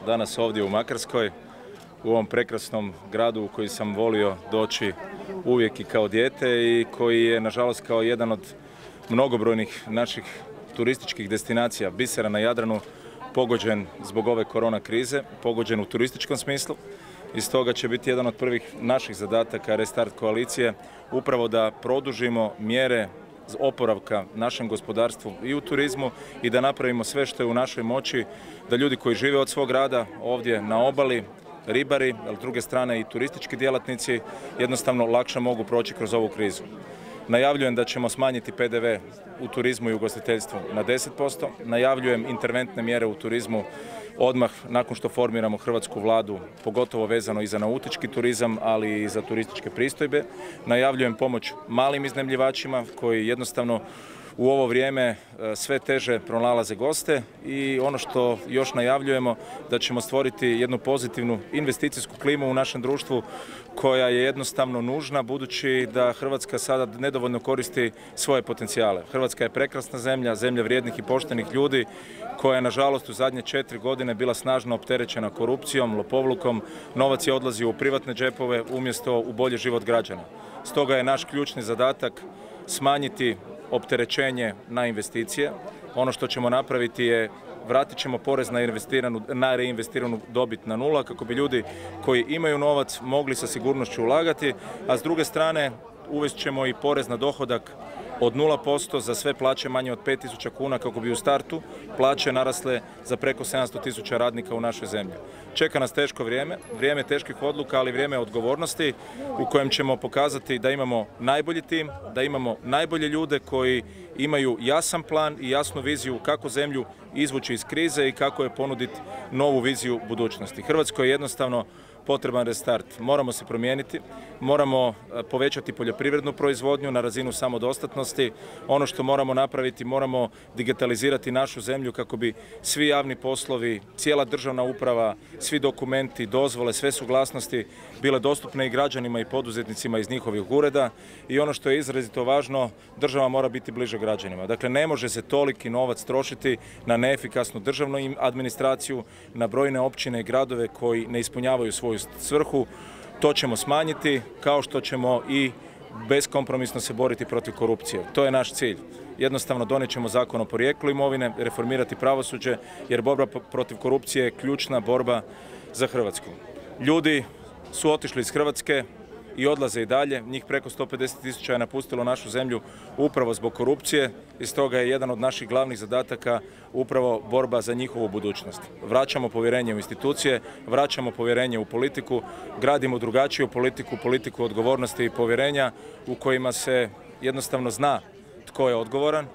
danas ovdje u Makarskoj, u ovom prekrasnom gradu u koji sam volio doći uvijek i kao dijete i koji je, nažalost, kao jedan od mnogobrojnih naših turističkih destinacija, bisera na Jadranu, pogođen zbog ove korona krize, pogođen u turističkom smislu. I stoga će biti jedan od prvih naših zadataka Restart koalicije upravo da produžimo mjere oporavka našem gospodarstvu i u turizmu i da napravimo sve što je u našoj moći da ljudi koji žive od svog rada ovdje na obali, ribari, ali s druge strane i turistički djelatnici jednostavno lakše mogu proći kroz ovu krizu. Najavljujem da ćemo smanjiti PDV u turizmu i ugostiteljstvu na 10%, najavljujem interventne mjere u turizmu odmah nakon što formiramo hrvatsku vladu, pogotovo vezano i za nautički turizam, ali i za turističke pristojbe. Najavljujem pomoć malim iznajmljivačima koji jednostavno u ovo vrijeme sve teže pronalaze goste i ono što još najavljujemo da ćemo stvoriti jednu pozitivnu investicijsku klimu u našem društvu koja je jednostavno nužna budući da Hrvatska sada nedovoljno koristi svoje potencijale. Hrvatska je prekrasna zemlja, zemlja vrijednih i poštenih ljudi koja je nažalost u zadnje 4 godine bila snažno opterećena korupcijom, lopovlukom, novac je odlazio u privatne džepove umjesto u bolji život građana. Stoga je naš ključni zadatak smanjiti opterećenje na investicije. Ono što ćemo napraviti je vratit ćemo porez na reinvestiranu dobit na nula kako bi ljudi koji imaju novac mogli sa sigurnošću ulagati, a s druge strane uvest ćemo i porez na dohodak od 0% za sve plaće manje od 5.000 kuna kako bi u startu plaće narasle za preko 700.000 radnika u našoj zemlji. Čeka nas teško vrijeme, vrijeme teških odluka, ali vrijeme odgovornosti u kojem ćemo pokazati da imamo najbolji tim, da imamo najbolje ljude koji imaju jasan plan i jasnu viziju kako zemlju izvući iz krize i kako je ponuditi novu viziju budućnosti. Hrvatskoj je jednostavno potreban restart. Moramo se promijeniti, moramo povećati poljoprivrednu proizvodnju na razinu samodostatnosti. Ono što moramo napraviti, moramo digitalizirati našu zemlju kako bi svi javni poslovi, cijela državna uprava, svi dokumenti, dozvole, sve suglasnosti bile dostupne i građanima i poduzetnicima iz njihovih ureda. I ono što je izrazito važno, država mora biti bliže građanima. Dakle, ne može se toliki novac trošiti na neefikasnu državnu administraciju, na brojne općine i gradove koji ne ispunjavaju svoju svrhu. To ćemo smanjiti, kao što ćemo i beskompromisno se boriti protiv korupcije. To je naš cilj. Jednostavno donijet ćemo zakon o porijeklu imovine, reformirati pravosuđe, jer borba protiv korupcije je ključna borba za Hrvatsku. Ljudi su otišli iz Hrvatske i odlaze i dalje, njih preko 150.000 je napustilo našu zemlju upravo zbog korupcije i stoga je jedan od naših glavnih zadataka upravo borba za njihovu budućnost. Vraćamo povjerenje u institucije, vraćamo povjerenje u politiku, gradimo drugačiju politiku, politiku odgovornosti i povjerenja u kojima se jednostavno zna tko je odgovoran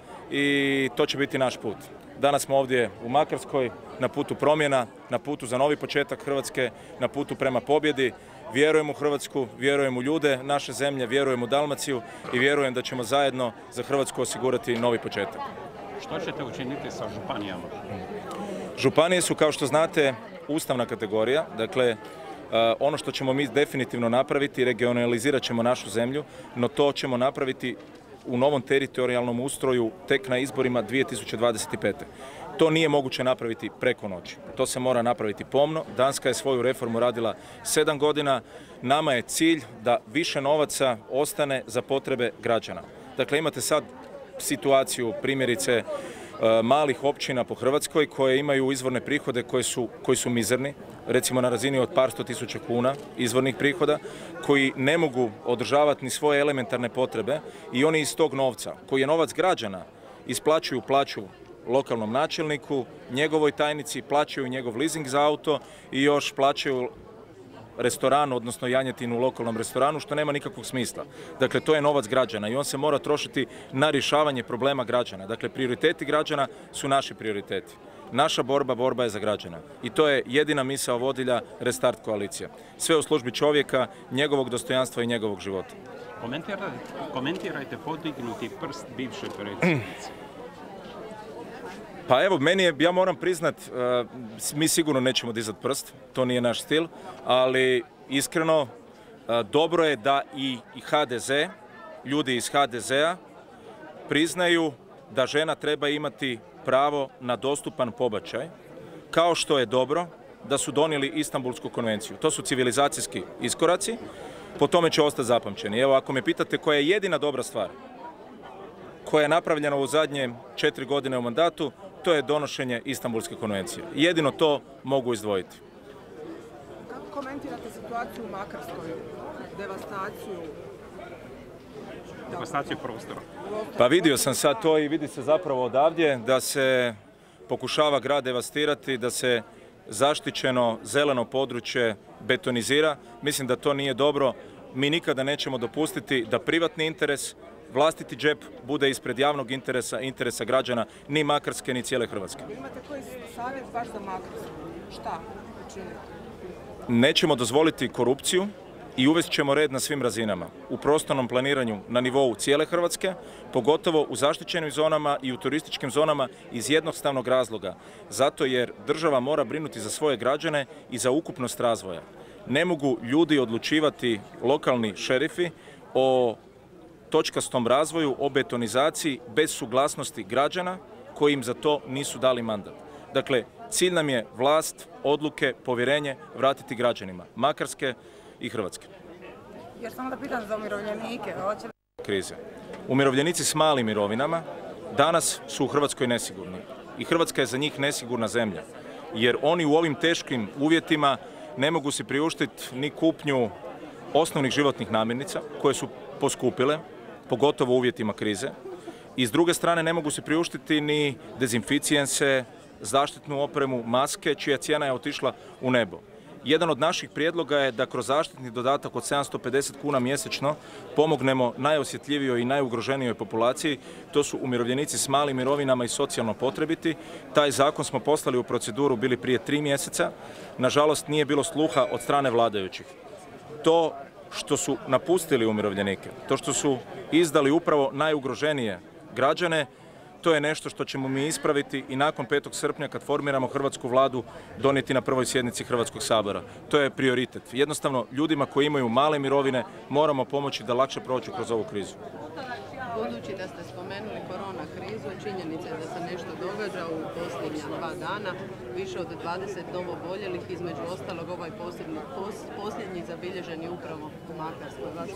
i to će biti naš put. Danas smo ovdje u Makarskoj na putu promjena, na putu za novi početak Hrvatske, na putu prema pobjedi. Vjerujem u Hrvatsku, vjerujem u ljude naše zemlje, vjerujem u Dalmaciju i vjerujem da ćemo zajedno za Hrvatsku osigurati novi početak. Što ćete učiniti sa županijama? Županije su, kao što znate, ustavna kategorija. Dakle, ono što ćemo mi definitivno napraviti, regionalizirat ćemo našu zemlju, no to ćemo napraviti u novom teritorijalnom ustroju tek na izborima 2025. To nije moguće napraviti preko noći. To se mora napraviti pomno. Danska je svoju reformu radila 7 godina. Nama je cilj da više novaca ostane za potrebe građana. Dakle, imate sad situaciju, primjerice, malih općina po Hrvatskoj koje imaju izvorne prihode koji su mizerni, recimo na razini od par 100.000 kuna izvornih prihoda, koji ne mogu održavati ni svoje elementarne potrebe i oni iz tog novca, koji je novac građana, isplaćuju plaću lokalnom načelniku, njegovoj tajnici, plaćaju njegov leasing za auto i još plaćaju restoran, odnosno janjetinu u lokalnom restoranu, što nema nikakvog smisla. Dakle, to je novac građana i on se mora trošiti na rješavanje problema građana. Dakle, prioriteti građana su naši prioriteti. Naša borba je za građana. I to je jedina misao vodilja Restart koalicije. Sve u službi čovjeka, njegovog dostojanstva i njegovog života. Komentirajte podignuti prst bivše predsjednice. Pa evo, ja moram priznat, mi sigurno nećemo dizati prst, to nije naš stil, ali iskreno dobro je da i HDZ, ljudi iz HDZ-a priznaju da žena treba imati pravo na dostupan pobačaj, kao što je dobro da su donijeli Istanbulsku konvenciju. To su civilizacijski iskoraci, po tome će ostati zapamćeni. Evo, ako me pitate koja je jedina dobra stvar koja je napravljena u zadnje 4 godine u mandatu, to je donošenje Istanbulske konvencije. Jedino to mogu izdvojiti. Kako komentirate situaciju u Makarskoj? Devastaciju prostora. Pa vidio sam sad to i vidi se zapravo odavdje da se pokušava grad devastirati, da se zaštićeno zeleno područje betonizira. Mislim da to nije dobro. Mi nikada nećemo dopustiti da privatni interes, vlastiti džep bude ispred javnog interesa, interesa građana, ni Makarske, ni cijele Hrvatske. Imate koji savjet baš za Makarsku? Šta učiniti? Nećemo dozvoliti korupciju i uvest ćemo red na svim razinama. U prostornom planiranju na nivou cijele Hrvatske, pogotovo u zaštićenim zonama i u turističkim zonama iz jednostavnog razloga. Zato jer država mora brinuti za svoje građane i za ukupnost razvoja. Ne mogu ljudi odlučivati, lokalni šerifi, o točkastom razvoju, o betonizaciji bez suglasnosti građana koji im za to nisu dali mandat. Dakle, cilj nam je vlast, odluke, povjerenje vratiti građanima Makarske i Hrvatske. Jer samo da pitam za umirovljenike, hoće li... Krize. Umirovljenici s malim mirovinama danas su u Hrvatskoj nesigurni i Hrvatska je za njih nesigurna zemlja, jer oni u ovim teškim uvjetima ne mogu si priuštiti ni kupnju osnovnih životnih namirnica koje su poskupile, pogotovo u uvjetima krize, i s druge strane ne mogu si priuštiti ni dezinficijense, zaštitnu opremu, maske, čija cijena je otišla u nebo. Jedan od naših prijedloga je da kroz zaštitni dodatak od 750 kuna mjesečno pomognemo najosjetljivijoj i najugroženijoj populaciji, to su umirovljenici s malim mirovinama i socijalno potrebiti. Taj zakon smo poslali u proceduru bili prije 3 mjeseca, nažalost nije bilo sluha od strane vladajućih. To što su napustili umirovljenike, to što su izdali upravo najugroženije građane, to je nešto što ćemo mi ispraviti i nakon 5. srpnja kad formiramo hrvatsku vladu donijeti na prvoj sjednici Hrvatskog sabora. To je prioritet. Jednostavno, ljudima koji imaju male mirovine moramo pomoći da lakše prođu kroz ovu krizu. Budući da ste spomenuli korona krizu, činjenica je da se nešto događa u posljednja 2 dana, više od 20 novooboljelih, između ostalog ovaj posljednji zabilježen je upravo u Makarskoj.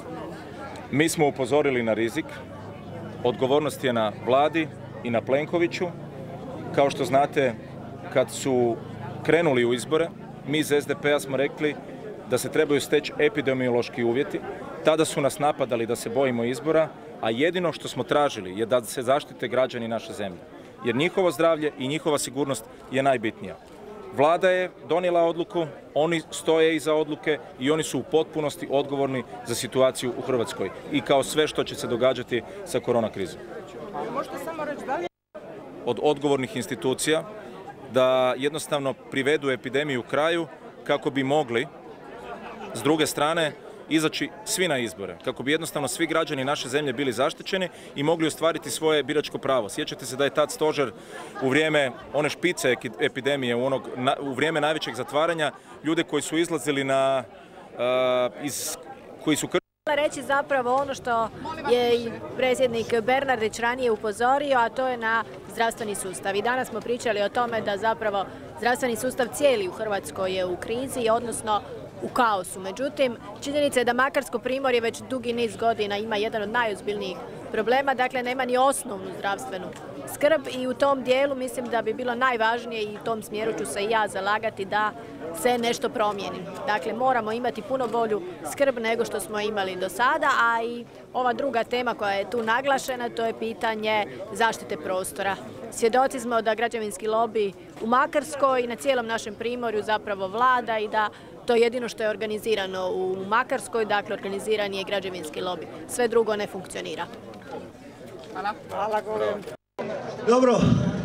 Mi smo upozorili na rizik, odgovornost je na vladi i na Plenkoviću. Kao što znate, kad su krenuli u izbore, mi iz SDP-a smo rekli da se trebaju steći epidemiološki uvjeti. Tada su nas napadali da se bojimo izbora, a jedino što smo tražili je da se zaštite građani naše zemlje. Jer njihovo zdravlje i njihova sigurnost je najbitnija. Vlada je donijela odluku, oni stoje iza odluke i oni su u potpunosti odgovorni za situaciju u Hrvatskoj i kao sve što će se događati sa korona krizom. Možete samo reći da li... Od odgovornih institucija da jednostavno privedu epidemiju kraju kako bi mogli s druge strane izaći svi na izbore, kako bi jednostavno svi građani naše zemlje bili zaštićeni i mogli ostvariti svoje biračko pravo. Sjećate se da je tad stožer u vrijeme one špice epidemije, u vrijeme najvećeg zatvaranja, ljude koji su izlazili koji su reći zapravo ono što je i predsjednik Bernardić ranije upozorio, a to je na zdravstveni sustav. I danas smo pričali o tome da zapravo zdravstveni sustav cijeli u Hrvatskoj je u krizi, odnosno u kaosu. Međutim, činjenica je da Makarsko primorje već dugi niz godina ima jedan od najozbiljnijih problema, dakle nema ni osnovnu zdravstvenu skrb i u tom dijelu mislim da bi bilo najvažnije i u tom smjeru ću se i ja zalagati da se nešto promijeni. Dakle, moramo imati puno bolju skrb nego što smo imali do sada, a i ova druga tema koja je tu naglašena, to je pitanje zaštite prostora. Svjedoci smo da građevinski lobi u Makarskoj i na cijelom našem primorju zapravo vlada i da to je jedino što je organizirano u Makarskoj, dakle organiziran je građevinski lobi. Sve drugo ne funkcionira. Hvala. Hvala, govorim. Dobro.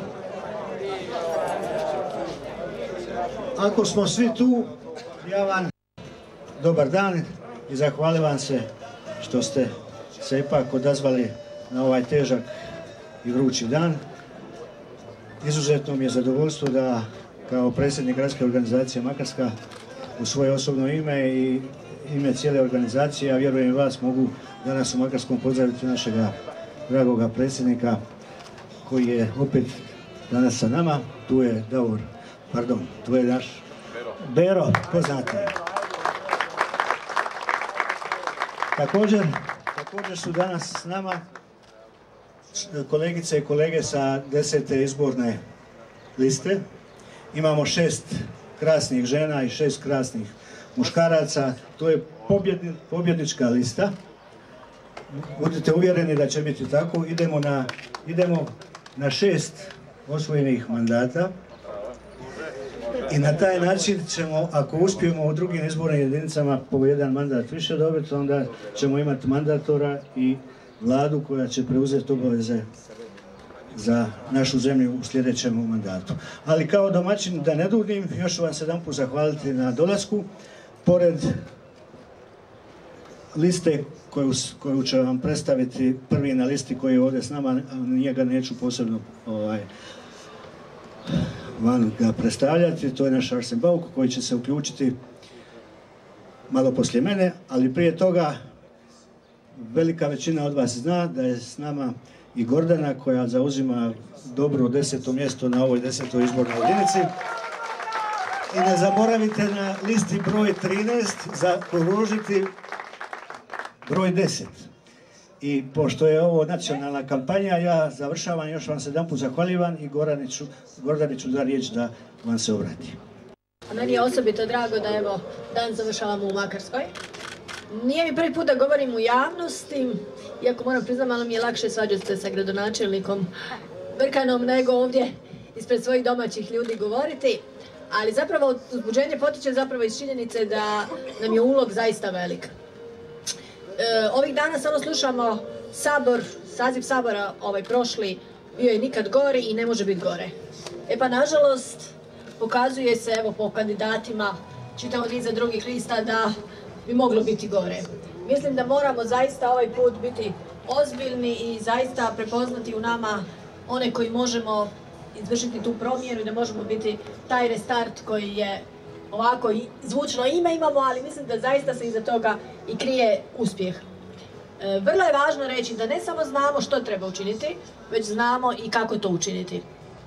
Ako smo svi tu, ja vam dobar dan i zahvalim vam se što ste se ipak odazvali na ovaj težak i vrući dan. Izuzetno mi je zadovoljstvo da kao predsjednik gradske organizacije Makarska u svoje osobno ime i ime cijele organizacije, a vjerujem i vas, mogu danas u Makarskom pozdraviti našega dragoga predsjednika koji je opet danas sa nama. Tu je naš Bero, poznate. Također su danas s nama kolegice i kolege sa 10. izborne liste. Imamo 6 krasnih žena i 6 krasnih muškaraca. To je pobjednička lista. Budite uvjereni da će biti tako. Idemo na 6 osvojenih mandata. I na taj način ćemo, ako uspijemo u drugim izbornim jedinicama po jedan mandat više dobiti, onda ćemo imati mandatora i vladu koja će preuzeti obaveze za našu zemlju u sljedećem mandatu. Ali kao domaćin, da ne duljim, još ću vam se jedanput zahvaliti na dolasku. Pored liste koju će vam predstaviti prvi na listi koji je ovdje s nama, njega neću posebno van ga predstavljati, to je naš Arsen Bauk koji će se uključiti malo poslije mene, ali prije toga velika većina od vas zna da je s nama i Gordana koja zauzima dobro 10. mjesto na ovoj 10. izbornoj jedinici. I ne zaboravite na listi broj 13 zakružiti broj 10. I pošto je ovo nacionalna kampanja, ja završavam, još vam se jedanput zahvaljivam i Gordaniću da riječ da vam se obrati. Meni je osobito drago da evo dan završavamo u Makarskoj. Nije mi prvi put da govorim u javnosti, iako moram priznati malo mi je lakše svađati se sa gradonačelnikom Brkanom nego ovdje ispred svojih domaćih ljudi govoriti. Ali zapravo uzbuđenje potiče zapravo iz činjenice da nam je ulog zaista velik. Ovih dana samo slušamo saziv Sabora prošli bio je nikad gori i ne može biti gore. E pa nažalost pokazuje se evo po kandidatima čitavog niza drugih lista da bi moglo biti gore. Mislim da moramo zaista ovaj put biti ozbiljni i zaista prepoznati u nama one koji možemo izvršiti tu promjenu i da možemo biti taj restart koji je ovako zvučno ime imamo, ali mislim da zaista se iza toga i krije uspjeh. Vrlo je važno reći da ne samo znamo što treba učiniti, već znamo i kako to učiniti.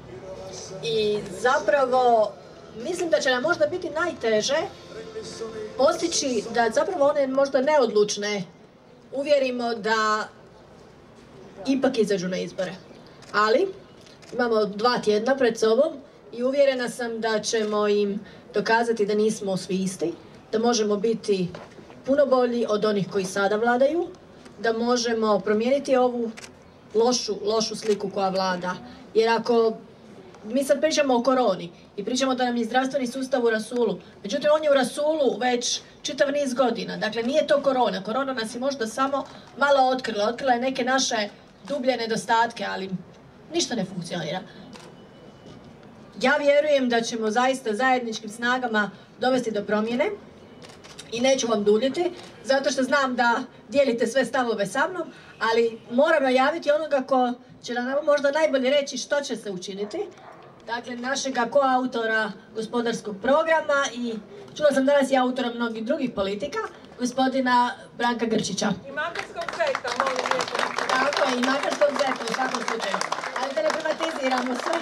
I zapravo mislim da će nam možda biti najteže postići da zapravo one možda neodlučne uvjerimo da ipak izađu na izbore. Ali imamo 2 tjedna pred sobom i uvjerena sam da ćemo im dokazati da nismo svi isti, da možemo biti puno bolji od onih koji sada vladaju, da možemo promijeniti ovu lošu sliku koja vlada. Jer ako mi sad pričamo o koroni i pričamo da nam je zdravstveni sustav u rasulu, međutim on je u rasulu već čitav niz godina. Dakle, nije to korona. Korona nas je možda samo malo otkrila. Otkrila je neke naše dublje nedostatke, ali ništa ne funkcionira. Ja vjerujem da ćemo zaista zajedničkim snagama dovesti do promjene i neću vam duljiti, zato što znam da dijelite sve stavove sa mnom, ali moram najaviti onoga ko će nam možda najbolje reći što će se učiniti. Dakle, našega koautora gospodarskog programa i čula sam danas i autora mnogih drugih politika, gospodina Branka Grčića. I Makarskog zeta, molim lijepo. Tako je, i Makarskog zeta u svakom slučaju. Ali da ne privatiziramo sve.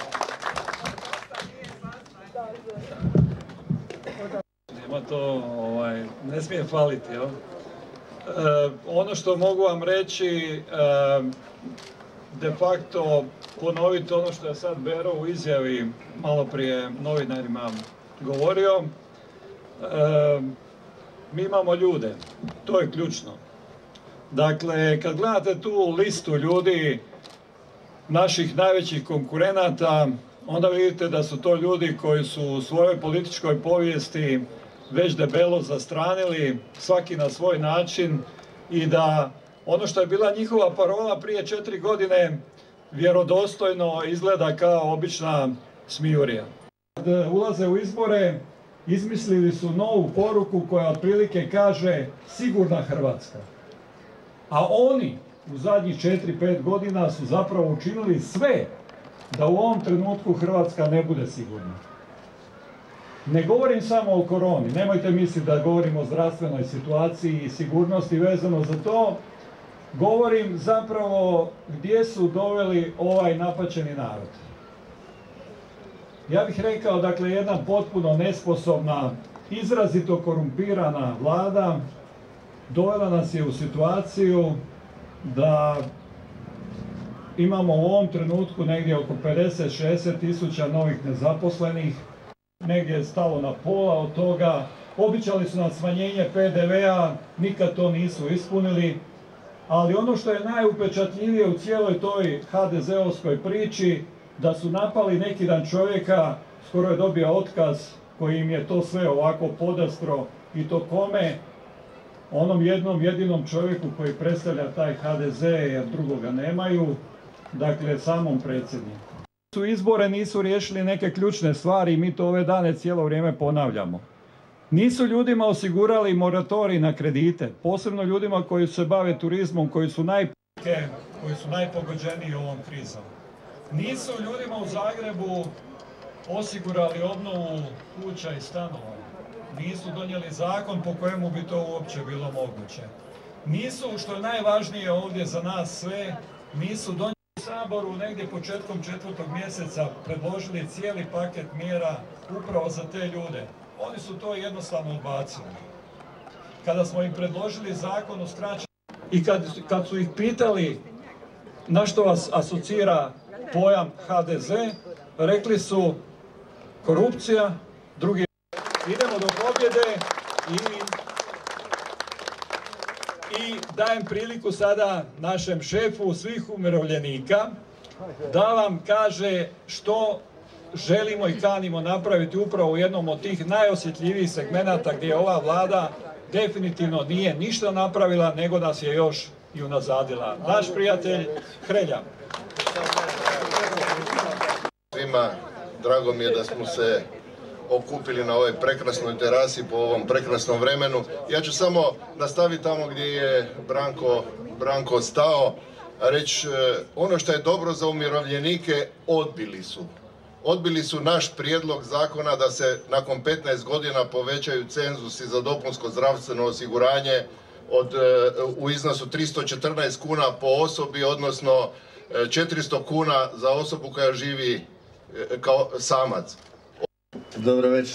Nema to, ne smije faliti, jel? Ono što mogu vam reći, de facto ponoviti ono što je sad Bero u izjavi malo prije novinarima govorio. Mi imamo ljude, to je ključno. Dakle, kad gledate tu listu ljudi, naših najvećih konkurenata, onda vidite da su to ljudi koji su u svojoj političkoj povijesti već debelo zastranili, svaki na svoj način, i da ono što je bila njihova parola prije 4 godine vjerodostojno izgleda kao obična smijurija. Kad ulaze u izbore, izmislili su novu poruku koja otprilike kaže sigurna Hrvatska. A oni u zadnjih 4-5 godina su zapravo učinili sve da u ovom trenutku Hrvatska ne bude sigurna. Ne govorim samo o koroni, nemojte misliti da govorim o zdravstvenoj situaciji i sigurnosti vezano za to. Govorim zapravo gdje su doveli ovaj napaćeni narod. Ja bih rekao, dakle, jedna potpuno nesposobna, izrazito korumpirana vlada dovela nas je u situaciju da imamo u ovom trenutku negdje oko 50-60 tisuća novih nezaposlenih, negdje je stalo na pola od toga. Običali su nam smanjenje PDV-a, nikad to nisu ispunili, ali ono što je najupečatljivije u cijeloj toj HDZ-ovskoj priči, da su napali neki dan čovjeka, skoro je dobio otkaz, koji im je to sve ovako podastro, i to kome? Onom jednom jedinom čovjeku koji predstavlja taj HDZ, jer drugoga nemaju, dakle samom predsjedniku. Su izbore nisu riješili neke ključne stvari i mi to ove dane cijelo vrijeme ponavljamo. Nisu ljudima osigurali moratorij na kredite, posebno ljudima koji se bave turizmom, koji su najpogođeniji ovom krizom. Nisu ljudima u Zagrebu osigurali obnovu kuća i stanova. Nisu donijeli zakon po kojemu bi to uopće bilo moguće. Nisu, što je najvažnije ovdje za nas sve, nisu donijeli u Saboru negdje početkom 4. mjeseca predložili cijeli paket mjera upravo za te ljude. Oni su to jednostavno odbacili. Kada smo im predložili zakon o skraćenju i kad su ih pitali na što vas asocira pojam HDZ, rekli su korupcija, drugi idemo do pobjede i dajem priliku sada našem šefu svih umirovljenika da vam kaže što želimo i kanimo napraviti upravo u jednom od tih najosjetljivijih segmenata gdje ova vlada definitivno nije ništa napravila, nego nas je još i unazadila. Naš prijatelj Hrelja. Svima, drago mi je da smo se okupili na ovoj prekrasnoj terasi po ovom prekrasnom vremenu. Ja ću samo nastaviti tamo gdje je Branko stao, a reći ono što je dobro za umirovljenike, odbili su naš prijedlog zakona da se nakon 15 godina povećaju cenzusi za dopunsko zdravstveno osiguranje u iznosu 314 kuna po osobi, odnosno 400 kuna za osobu koja živi kao samac. Dobro večer.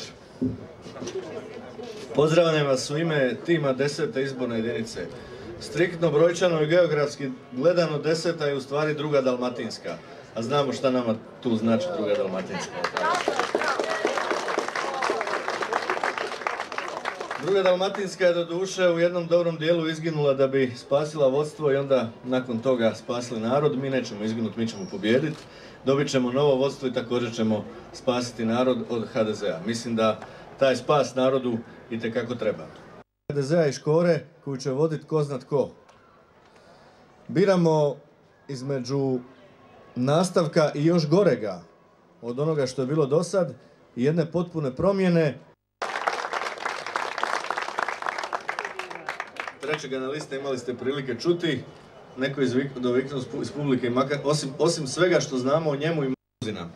Pozdravljam vas u ime tima 10. izborne jedinice. Striktno brojčano i geografski gledano 10. je u stvari Druga Dalmatinska. A znamo šta nama tu znači Druga Dalmatinska. Druga Dalmatinska je doduše u jednom dobrom dijelu izginula da bi spasila vodstvo i onda nakon toga spasili narod. Mi nećemo izginuti, mi ćemo pobijediti. Dobit ćemo novo vodstvo i također ćemo spasiti narod od HDZ-a. Mislim da taj spas narodu itekako treba. HDZ-a i Škore koju će voditi ko zna tko. Biramo između nastavka i još gorega od onoga što je bilo do sad i jedne potpune promjene. Trećega na liste imali ste prilike čuti, neko doviknuo iz publike, osim svega što znamo o njemu i muzina.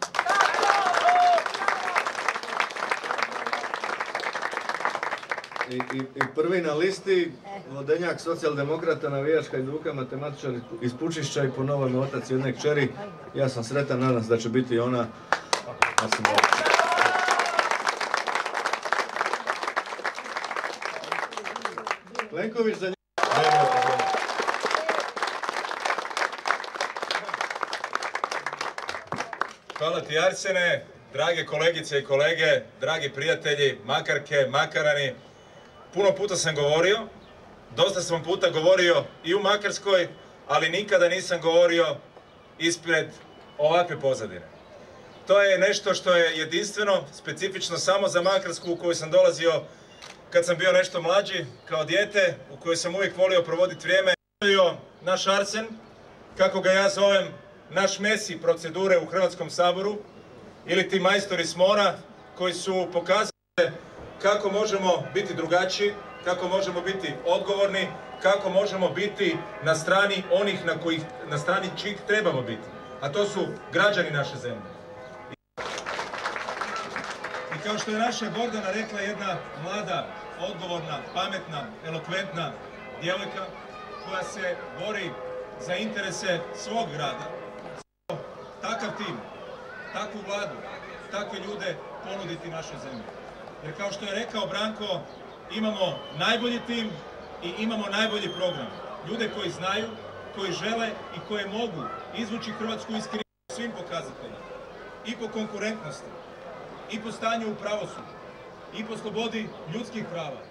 I prvi na listi, vodenjak socijaldemokrata, navijač Hajduka, matematičar iz Pučišća i po novome otac jedne kćeri. Ja sam sretan, nadam se da će biti ona. Plenković za njega. Hvala ti Arsene, drage kolegice i kolege, dragi prijatelji, makarke, makarani. Puno puta sam govorio, dosta sam puta govorio i u Makarskoj, ali nikada nisam govorio ispred ovakve pozadine. To je nešto što je jedinstveno, specifično samo za Makarsku u kojoj sam dolazio kad sam bio nešto mlađi, kao dijete, u kojoj sam uvijek volio provoditi vrijeme. Naš Arsen, kako ga ja zovem, naš Messi procedure u Hrvatskom saboru, ili ti majstori s mora koji su pokazali kako možemo biti drugačiji, kako možemo biti odgovorni, kako možemo biti na strani onih na strani čijih trebamo biti, a to su građani naše zemlje. I kao što je naša Gordana rekla, jedna mlada, odgovorna, pametna, elokventna djevojka koja se bori za interese svog grada. Takav tim, takvu vladu, takve ljude ponuditi našoj zemlji. Jer kao što je rekao Branko, imamo najbolji tim i imamo najbolji program. Ljude koji znaju, koji žele i koji mogu izvući Hrvatsku iz krize u svim pokazateljima. I po konkurentnosti, i po stanju u pravosuđu, i po slobodi ljudskih prava,